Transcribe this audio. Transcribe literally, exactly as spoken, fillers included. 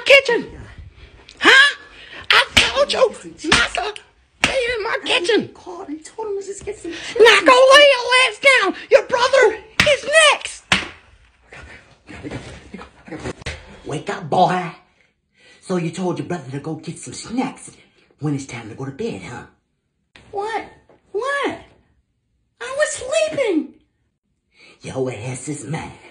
kitchen. Huh? I told you not to be in my kitchen. Called and told him to just get some chips. Now go lay your ass down. Your brother is next. Wake up, boy. So you told your brother to go get some snacks when it's time to go to bed, huh? What? What? I was sleeping. Your ass is mad.